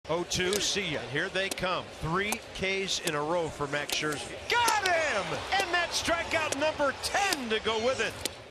0-2, see ya. And here they come. 3 Ks in a row for Max Scherzer. Got him! And that strikeout number 10 to go with it.